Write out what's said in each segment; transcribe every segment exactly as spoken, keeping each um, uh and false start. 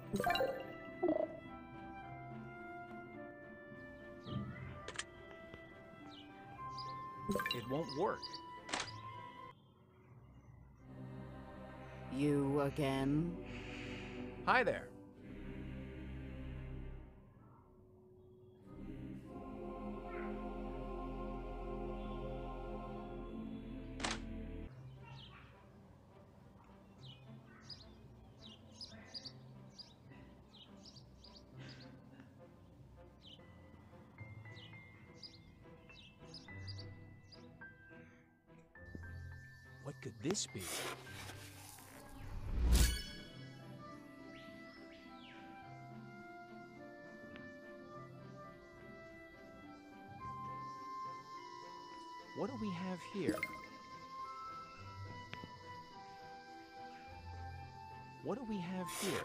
It won't work. You again? Hi there. What could this be? What do we have here? What do we have here?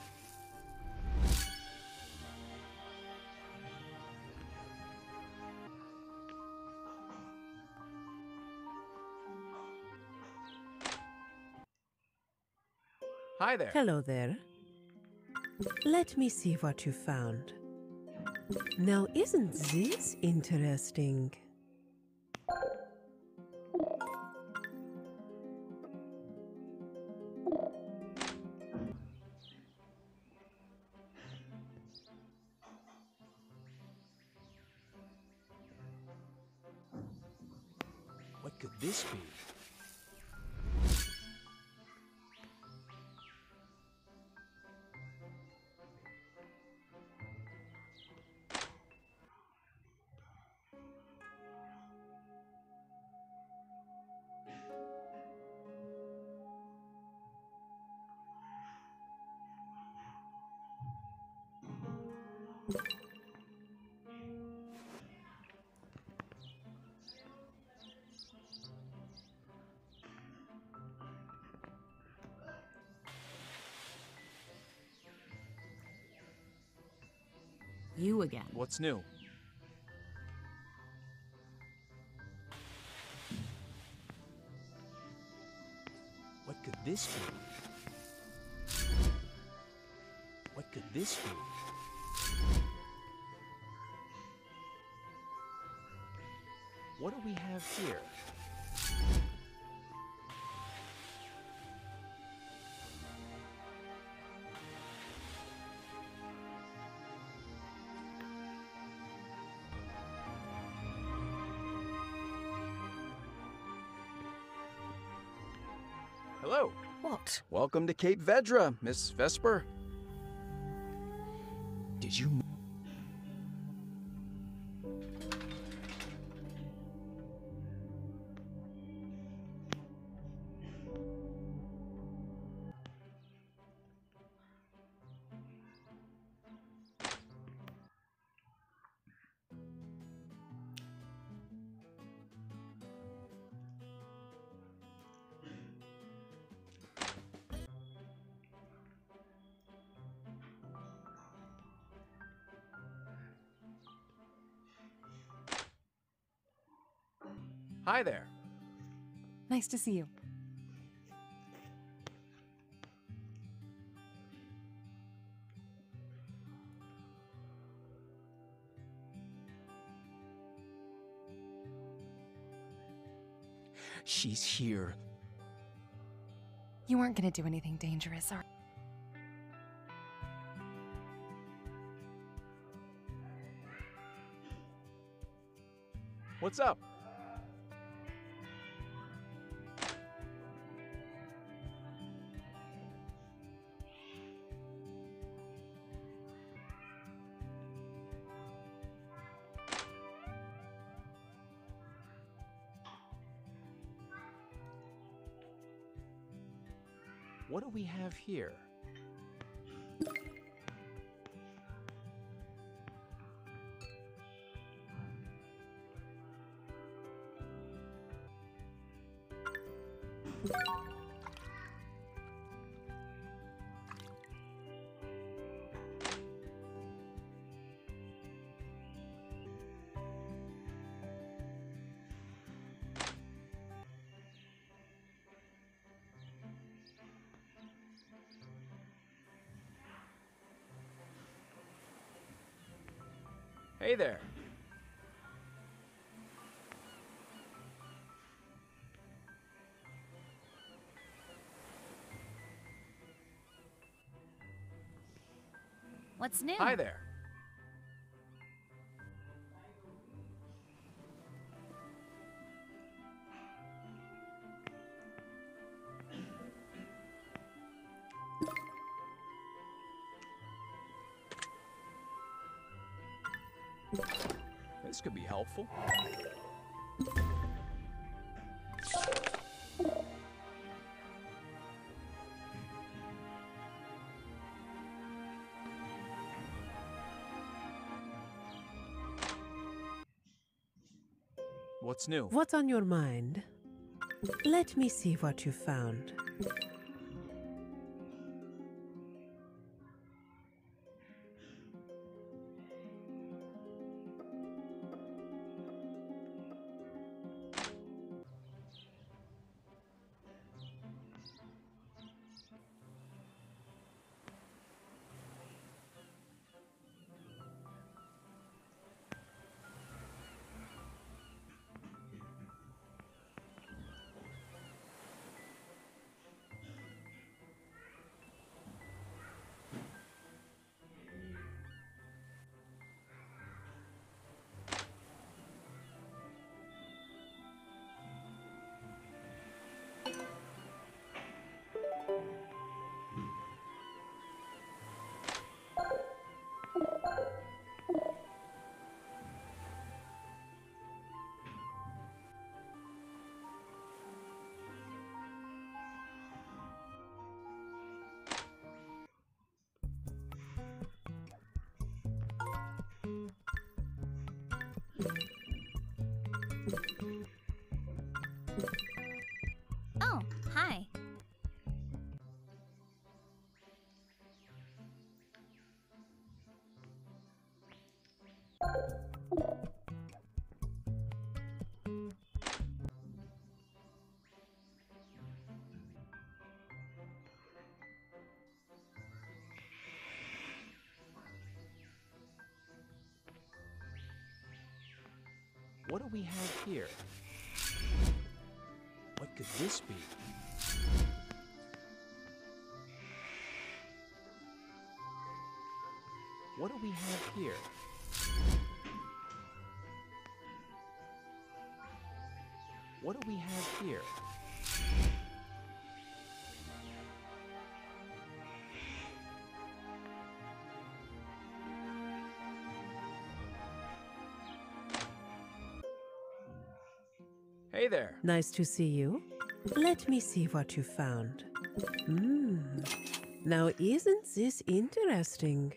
Hi there. Hello there. Let me see what you found. Now, isn't this interesting? What could this be? You again. What's new? What could this be? What could this be? What do we have here? Hello. What? Welcome to Cape Vedra, Miss Vesper. Did you... Hi there. Nice to see you. She's here. You weren't gonna do anything dangerous, are What's up? What do we have here? Hey there. What's new? Hi there. This could be helpful. What's new? What's on your mind? Let me see what you found. Oh, hi. What do we have here? What could this be? What do we have here? What do we have here? Hey there. Nice to see you. Let me see what you found. Hmm. Now, isn't this interesting?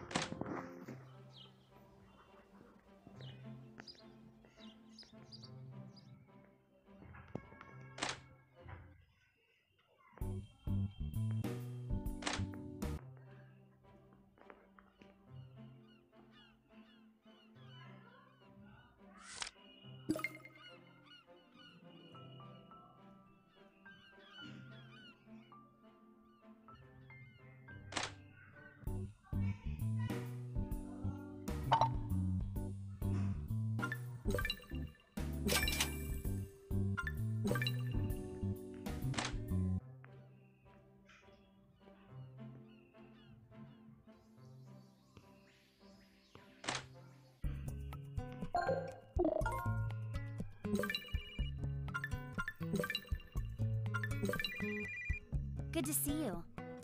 Good to see you.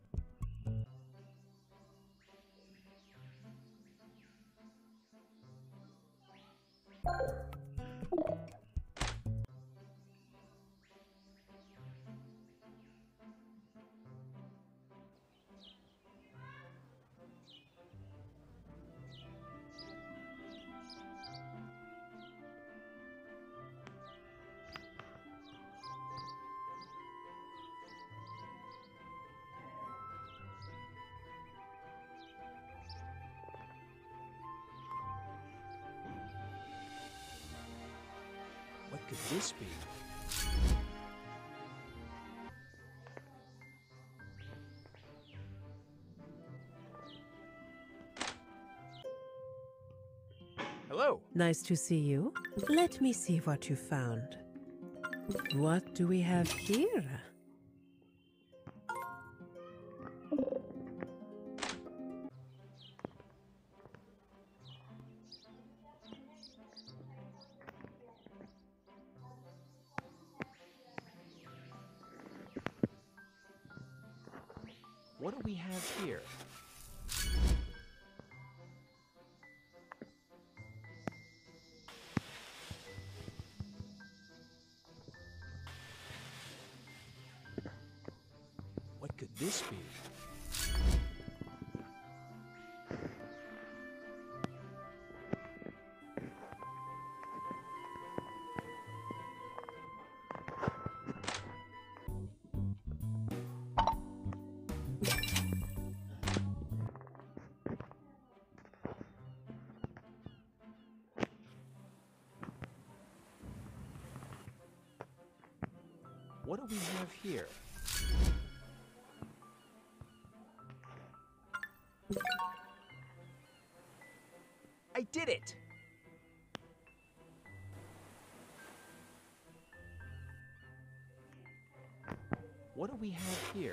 What could this be? Hello. Nice to see you. Let me see what you found. What do we have here? What do we have here? What could this be? What do we have here? I did it! What do we have here?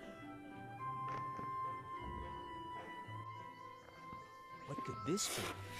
What could this be?